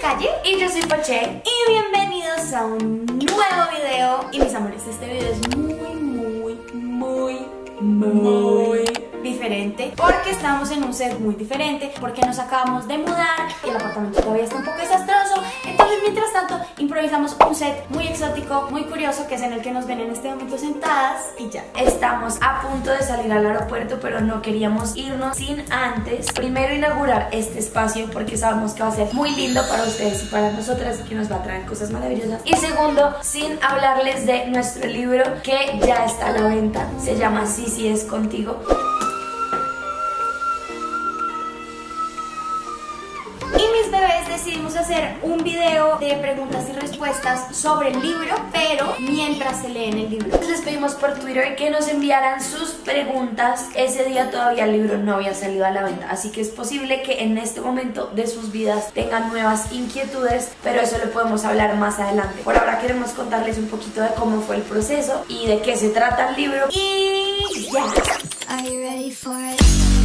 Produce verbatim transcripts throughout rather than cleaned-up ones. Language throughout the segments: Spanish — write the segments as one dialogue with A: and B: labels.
A: Calle
B: y yo soy Poché
A: y bienvenidos a un nuevo video. Y mis amores, este video es muy, muy, muy, muy diferente porque estamos en un set muy diferente, porque nos acabamos de mudar y el apartamento todavía está un poco desastroso. Entonces, mientras tanto, improvisamos un set muy exótico, muy curioso, que es en el que nos ven en este momento sentadas y ya.
B: Estamos a punto de salir al aeropuerto, pero no queríamos irnos sin antes primero inaugurar este espacio, porque sabemos que va a ser muy lindo para ustedes y para nosotras, que nos va a traer cosas maravillosas. Y segundo, sin hablarles de nuestro libro que ya está a la venta. Se llama Sí, sí es contigo.
A: Decidimos hacer un video de preguntas y respuestas sobre el libro, pero mientras se leen el libro.
B: Les pedimos por Twitter que nos enviaran sus preguntas. Ese día todavía el libro no había salido a la venta, así que es posible que en este momento de sus vidas tengan nuevas inquietudes, pero eso lo podemos hablar más adelante. Por ahora queremos contarles un poquito de cómo fue el proceso y de qué se trata el libro. Y ya. Are you ready for it?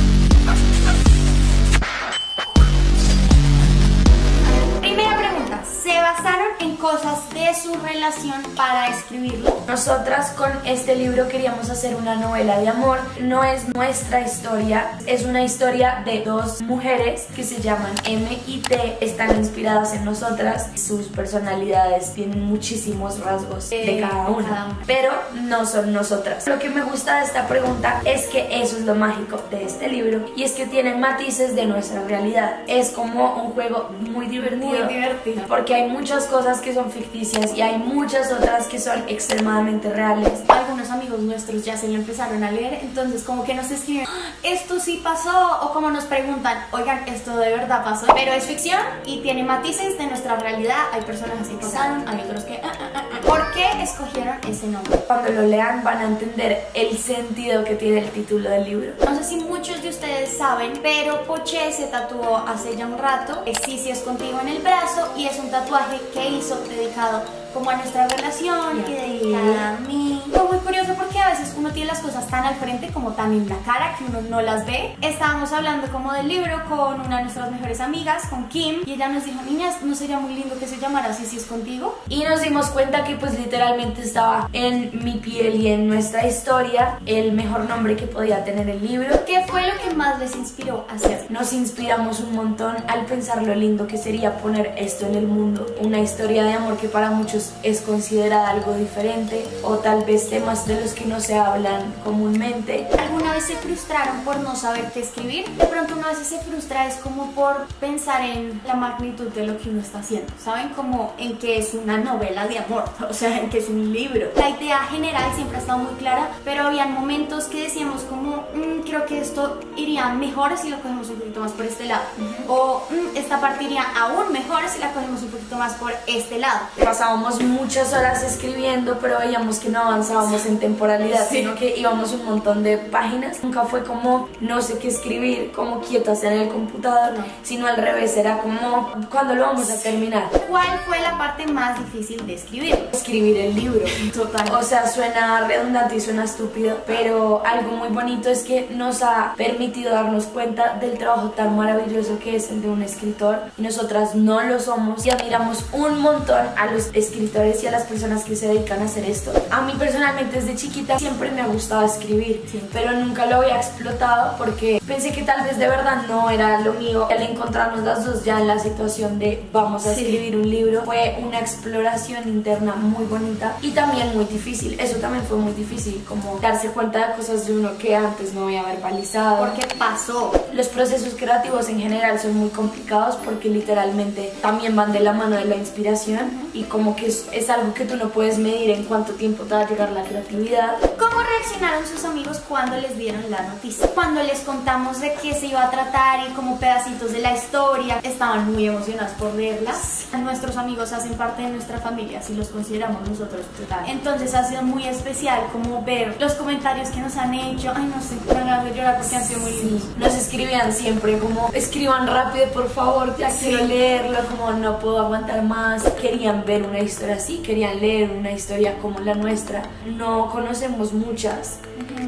A: ¿Se basaron en cosas de su relación para escribirlo?
B: Nosotras con este libro queríamos hacer una novela de amor. No es nuestra historia, es una historia de dos mujeres que se llaman M y T. Están inspiradas en nosotras. Sus personalidades tienen muchísimos rasgos de, de cada una, cada una, pero no son nosotras. Lo que me gusta de esta pregunta es que eso es lo mágico de este libro, y es que tiene matices de nuestra realidad. Es como un juego muy divertido,
A: muy divertido.
B: porque hay muchas cosas que son ficticias y hay muchas otras que son extremadamente reales.
A: Algunos amigos nuestros ya se lo empezaron a leer, entonces como que nos escriben, esto sí pasó, o como nos preguntan, oigan, esto de verdad pasó, pero es ficción y tiene matices de nuestra realidad. Hay personas que pasaron, hay otros que... Uh, uh, uh. ¿Por qué escogieron ese nombre?
B: Cuando lo lean van a entender el sentido que tiene el título del libro.
A: No sé si muchos de ustedes saben, pero Poché se tatuó hace ya un rato Sí, sí es contigo en el brazo, y es un tatuaje que hizo dedicado como a nuestra relación y dedicada a mí. Fue muy curioso porque a veces uno tiene las cosas tan al frente, como tan en la cara, que uno no las ve. Estábamos hablando como del libro con una de nuestras mejores amigas, con Kim, y ella nos dijo, niñas, ¿no sería muy lindo que se llamara Sí, sí es contigo?
B: Y nos dimos cuenta que pues literalmente estaba en mi piel y en nuestra historia el mejor nombre que podía tener el libro.
A: ¿Qué fue lo que más les inspiró a hacer?
B: Nos inspiramos un montón al pensar lo lindo que sería poner esto en el mundo. Una historia de amor que para muchos es considerada algo diferente, o tal vez temas de los que no se hablan comúnmente.
A: ¿Alguna vez se frustraron por no saber qué escribir? De pronto uno a veces se frustra es como por pensar en la magnitud de lo que uno está haciendo, ¿saben? Como en que es una novela de amor, o sea, en que es un libro. La idea general siempre ha estado muy clara, pero habían momentos que decíamos como, mmm, creo que esto iría mejor si lo cogemos un poquito más por este lado, uh-huh. o mmm, esta parte iría aún mejor si la cogemos un poquito más por este lado.
B: Pasábamos muchas horas escribiendo, pero veíamos que no avanzábamos en temporalidad, sí. sino que íbamos un montón de páginas. Nunca fue como no sé qué escribir, como quietas en el computador, no. sino al revés, era como ¿cuándo lo vamos a terminar?
A: ¿Cuál fue la parte más difícil de escribir?
B: Escribir el libro.
A: Total.
B: O sea, suena redundante y suena estúpido, pero algo muy bonito es que nos ha permitido darnos cuenta del trabajo tan maravilloso que es el de un escritor, y nosotras no lo somos, y admiramos un montón a los escritores y a las personas que se dedican a hacer esto. A mí personalmente desde chiquita siempre me ha gustado escribir, sí. pero nunca lo había explotado porque pensé que tal vez de verdad no era lo mío. Al encontrarnos las dos ya en la situación de vamos a sí. escribir un libro, fue una exploración interna muy bonita y también muy difícil. Eso también fue muy difícil, como darse cuenta de cosas de uno que antes no había verbalizado.
A: Porque pasó.
B: Los procesos creativos en general son muy complicados porque literalmente también van de la mano de la inspiración, uh-huh. y como que es, es algo que tú no puedes medir en cuánto tiempo te va a llegar la creatividad.
A: ¿Cómo reaccionaron sus amigos cuando les dieron la noticia? Cuando les contamos de qué se iba a tratar y como pedacitos de la historia, estaban muy emocionados por leerlas. Nuestros amigos hacen parte de nuestra familia, si los consideramos nosotros. Total. Entonces ha sido muy especial como ver los comentarios que nos han hecho. Ay, no sé, me van a llorar porque han sido muy lindos.
B: Sí. Nos escribían siempre como, escriban rápido por favor, ya sí. quiero leerlo, como no puedo aguantar más. Querían ver una historia así, querían leer una historia como la nuestra. No conocemos muchas, uh-huh.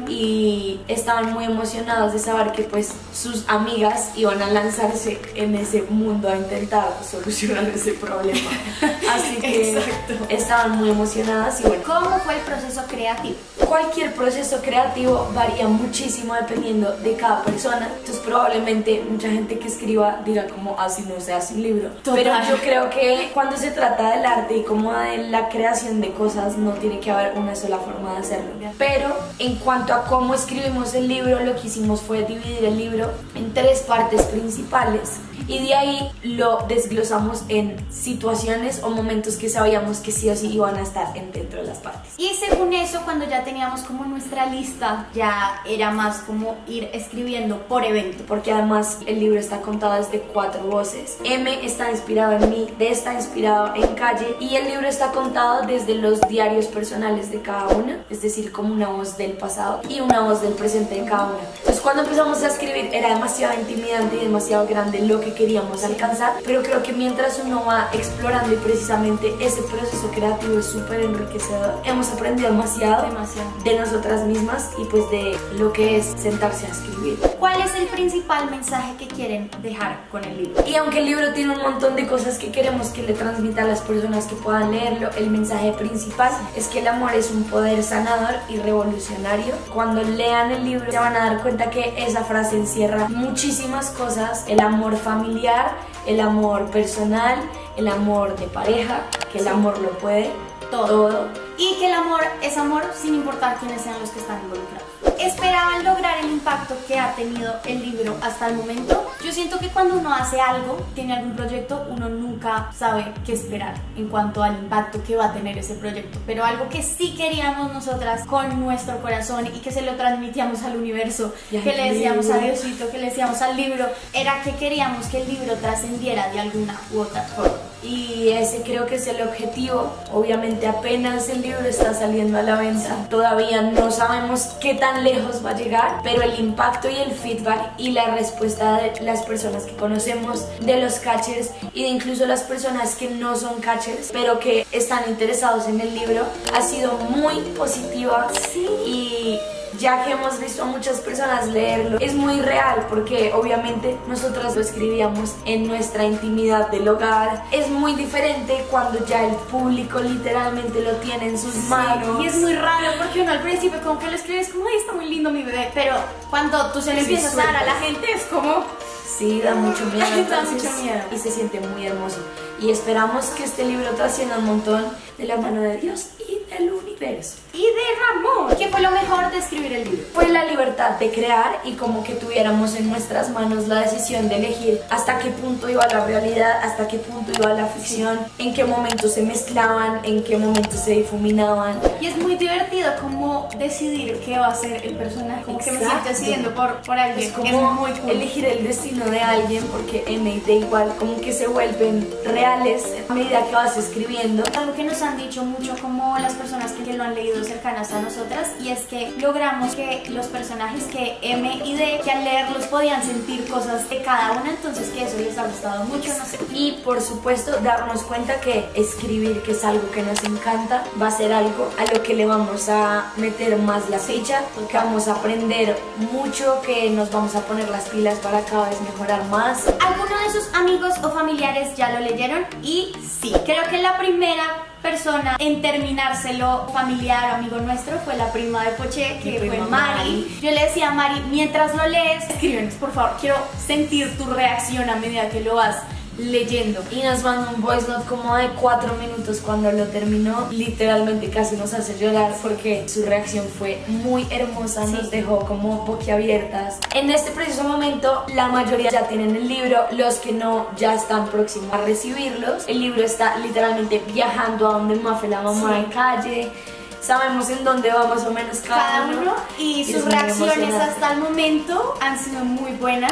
B: y estaban muy emocionados de saber que pues sus amigas iban a lanzarse en ese mundo a intentar solucionar ese problema. Así que exacto, estaban muy emocionadas. Y bueno,
A: ¿cómo fue el proceso creativo?
B: Cualquier proceso creativo varía muchísimo dependiendo de cada persona. Entonces probablemente mucha gente que escriba dirá como así no se hace un libro. Total. Pero yo creo que cuando se trata del arte y como de la creación de cosas no tiene que haber una sola forma de hacerlo. Pero en cuanto a cómo escribimos el libro, lo que hicimos fue dividir el libro en tres partes principales y de ahí lo desglosamos en situaciones o momentos que sabíamos que sí o sí iban a estar en dentro de las partes.
A: Y según eso, cuando ya teníamos como nuestra lista, ya era más como ir escribiendo por evento,
B: porque además el libro está contado desde cuatro voces. M está inspirado en mí, D está inspirado en Calle y el libro está contado desde los diarios personales de cada una, es decir, como una voz del pasado y una voz del presente de cada una. Entonces cuando empezamos a escribir era demasiado intimidante y demasiado grande lo que queríamos alcanzar, pero creo que mientras uno va explorando y precisamente ese proceso creativo es súper enriquecedor, hemos aprendido demasiado,
A: demasiado
B: de nosotras mismas y pues de lo que es sentarse a escribir.
A: ¿Cuál es el principal mensaje que quieren dejar con el libro?
B: Y aunque el libro tiene un montón de cosas que queremos que le transmita a las personas que puedan leerlo, el mensaje principal es que el amor es un poder sanador y revolucionario. Cuando lean el libro se van a dar cuenta que esa frase encierra muchísimas cosas: el amor familiar, el amor personal, el amor de pareja, que el sí. amor lo puede todo. todo.
A: Y que el amor es amor sin importar quiénes sean los que están involucrados. ¿Esperaban lograr el impacto que ha tenido el libro hasta el momento? Yo siento que cuando uno hace algo, tiene algún proyecto, uno nunca sabe qué esperar en cuanto al impacto que va a tener ese proyecto. Pero algo que sí queríamos nosotras con nuestro corazón y que se lo transmitíamos al universo, que le decíamos a Diosito, que le decíamos al libro, era que queríamos que el libro trascendiera de alguna u otra forma.
B: Y ese creo que es el objetivo. Obviamente apenas el libro está saliendo a la venta, todavía no sabemos qué tan lejos va a llegar, pero el impacto y el feedback y la respuesta de las personas que conocemos, de los catchers y de incluso las personas que no son catchers pero que están interesados en el libro ha sido muy positiva.
A: Sí.
B: Y ya que hemos visto a muchas personas leerlo, es muy real porque obviamente nosotras lo escribíamos en nuestra intimidad del hogar. Es muy diferente cuando ya el público literalmente lo tiene en sus sí, manos.
A: Y es muy raro porque uno al principio como que lo escribes como, ay, está muy lindo mi bebé, pero cuando tú se lo sí, empiezas sueltas. a dar a la gente es como...
B: Sí, da mucho miedo,
A: da mucho miedo.
B: Y se siente muy hermoso. Y esperamos que este libro trascienda un montón de la mano de Dios y del universo.
A: Y de Ramón. ¿Qué fue lo mejor de escribir el libro?
B: Fue la libertad de crear y como que tuviéramos en nuestras manos la decisión de elegir hasta qué punto iba la realidad, hasta qué punto iba la ficción, en qué momentos se mezclaban, en qué momentos se difuminaban.
A: Y es muy divertido como decidir qué va a ser el personaje. Como que me siento decidiendo por, por alguien.
B: Es como
A: es muy cool.
B: elegir el destino de alguien, porque M y D igual como que se vuelven reales a medida que vas escribiendo.
A: Algo que nos han dicho mucho como las personas que lo han leído cercanas a nosotras, y es que logramos que los personajes que M y D, que al leerlos podían sentir cosas de cada una, entonces que eso les ha gustado mucho, no sé.
B: Y por supuesto darnos cuenta que escribir, que es algo que nos encanta, va a ser algo a lo que le vamos a meter más la ficha, que vamos a aprender mucho, que nos vamos a poner las pilas para cada vez mejorar más.
A: ¿Alguno de sus amigos o familiares ya lo leyeron? Y sí, creo que la primera persona en terminárselo, familiar o amigo nuestro, fue la prima de Poché, que fue Mari. Mari. Yo le decía a Mari, mientras lo lees, escríbenos por favor, quiero sentir tu reacción a medida que lo vas leyendo.
B: Y nos mandó un voice note como de cuatro minutos cuando lo terminó. Literalmente casi nos hace llorar porque su reacción fue muy hermosa, sí. Nos dejó como boquiabiertas. En este preciso momento la mayoría ya tienen el libro, los que no ya están próximos a recibirlos. El libro está literalmente viajando a donde Mafe, la mamá, sí. de Calle. Sabemos en dónde va más o menos cada,
A: cada uno, uno y, y sus reacciones hasta el momento han sido muy buenas.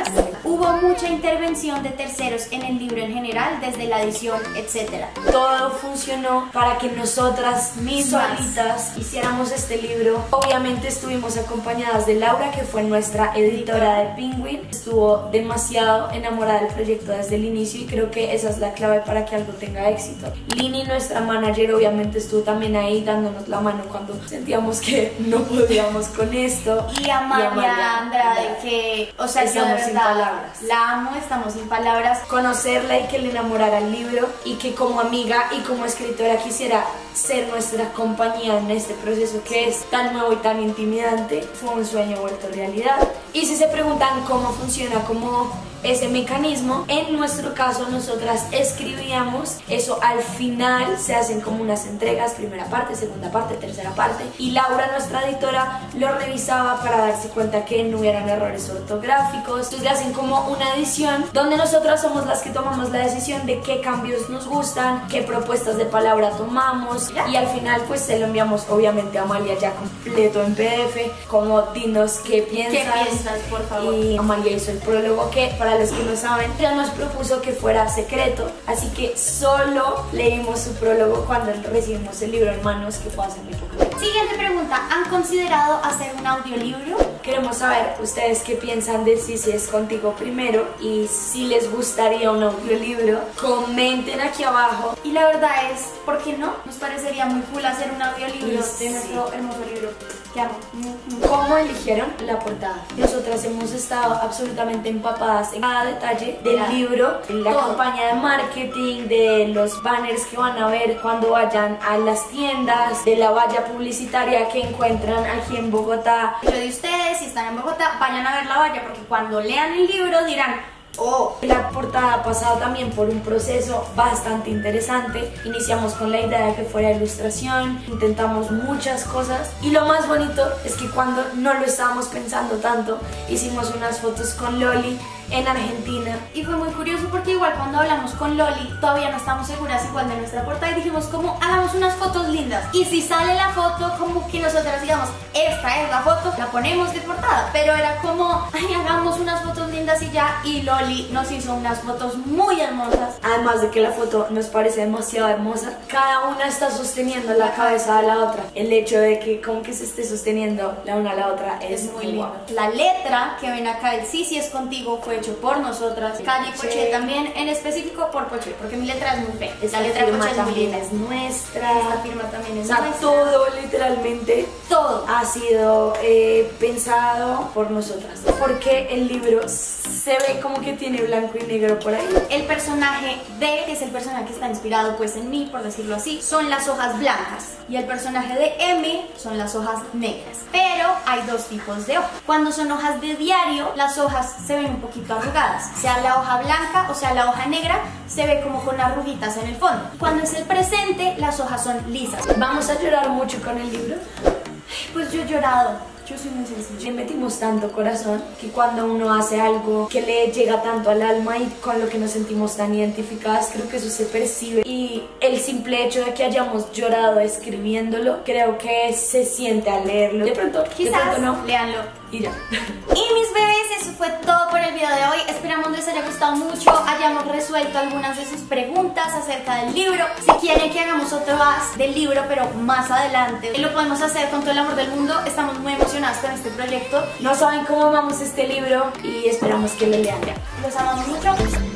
A: ¿Hubo mucha intervención de terceros en el libro en general, desde la edición, etcétera?
B: Todo funcionó para que nosotras
A: Mismas.
B: solitas hiciéramos este libro. Obviamente estuvimos acompañadas de Laura, que fue nuestra editora de Penguin. Estuvo demasiado enamorada del proyecto desde el inicio y creo que esa es la clave para que algo tenga éxito. Lini, nuestra manager, obviamente estuvo también ahí dándonos la mano cuando sentíamos que no podíamos con esto.
A: Y Amalia,
B: Y Amalia
A: Andrade, que, o sea, yo de
B: Estamos sin
A: verdad
B: palabras.
A: la amo, estamos sin palabras.
B: Conocerla y que le enamorara el libro, y que como amiga y como escritora quisiera ser nuestra compañía en este proceso que es tan nuevo y tan intimidante, fue un sueño vuelto realidad. Y si se preguntan cómo funciona, cómo ese mecanismo, en nuestro caso nosotras escribíamos eso, al final se hacen como unas entregas, primera parte, segunda parte, tercera parte, y Laura, nuestra editora, lo revisaba para darse cuenta que no hubieran errores ortográficos. Entonces hacen como una edición donde nosotras somos las que tomamos la decisión de qué cambios nos gustan, qué propuestas de palabra tomamos, y al final pues se lo enviamos obviamente a Amalia ya completo en P D F, como dinos qué piensas.
A: ¿Qué piensas, por favor?
B: Y Amalia hizo el prólogo, que para los que no saben, ella nos propuso que fuera secreto, así que solo leímos su prólogo cuando recibimos el libro en manos, que fue hace muy poco.
A: Siguiente pregunta, ¿han considerado hacer un audiolibro?
B: Queremos saber ustedes qué piensan de Si es Contigo primero, y si les gustaría un audiolibro, comenten aquí abajo.
A: Y la verdad es, ¿por qué no? Nos parecería muy cool hacer un audiolibro
B: Sí.
A: de nuestro hermoso libro. Te amo.
B: ¿Cómo eligieron la portada? Nosotras hemos estado absolutamente empapadas en cada detalle del
A: Claro.
B: libro, la
A: Todo.
B: campaña de marketing, de los banners que van a ver cuando vayan a las tiendas, de la valla publicitaria que encuentran aquí en Bogotá.
A: Lo de ustedes, si están en Bogotá, vayan a ver la valla, porque cuando lean el libro dirán, oh.
B: La portada ha pasado también por un proceso bastante interesante. Iniciamos con la idea de que fuera ilustración, intentamos muchas cosas, y lo más bonito es que cuando no lo estábamos pensando tanto, hicimos unas fotos con Loli en Argentina.
A: Y fue muy curioso porque igual cuando hablamos con Loli todavía no estamos seguras igual de nuestra portada y dijimos como hagamos unas fotos lindas, y si sale la foto como que nosotras digamos esta es la foto, la ponemos de portada, pero era como ay, hagamos unas fotos lindas y ya, y Loli nos hizo unas fotos muy hermosas.
B: Además de que la foto nos parece demasiado hermosa, cada una está sosteniendo la cabeza de la otra. El hecho de que como que se esté sosteniendo la una a la otra es,
A: Es muy
B: guau.
A: lindo. La letra que ven acá, el Sí, sí es contigo, fue hecho por nosotras. Calle y Poché también, en específico por Poché, porque mi letra es muy fea.
B: Esta
A: La letra de
B: firma
A: Poché es muy
B: también
A: linda.
B: es nuestra.
A: Esta firma también
B: O
A: es
B: sea,
A: nuestra.
B: todo literalmente
A: Todo.
B: ha sido eh, pensado por nosotras, porque el libro se ve como que tiene blanco y negro por ahí.
A: El personaje D, que es el personaje que está inspirado pues en mí, por decirlo así, son las hojas blancas, y el personaje de M son las hojas negras. Pero hay dos tipos de hojas. Cuando son hojas de diario, las hojas se ven un poquito arrugadas, sea la hoja blanca o sea la hoja negra, se ve como con arruguitas en el fondo. Cuando es el presente, las hojas son lisas.
B: Vamos a llorar mucho con el libro.
A: Pues yo he llorado. Yo soy muy sencilla.
B: Le metimos tanto corazón que cuando uno hace algo que le llega tanto al alma y con lo que nos sentimos tan identificadas, creo que eso se percibe. Y el simple hecho de que hayamos llorado escribiéndolo, creo que se siente al leerlo. De pronto,
A: Quizás,
B: de pronto no.
A: léanlo.
B: Y ya.
A: Y mis bebés, eso fue todo por el video de hoy. Esperamos les haya gustado mucho, hayamos resuelto algunas de sus preguntas acerca del libro. Si quieren que hagamos otro as del libro, pero más adelante, lo podemos hacer con todo el amor del mundo. Estamos muy emocionadas con este proyecto.
B: No saben cómo amamos este libro y esperamos que lo lean ya.
A: Los amamos mucho.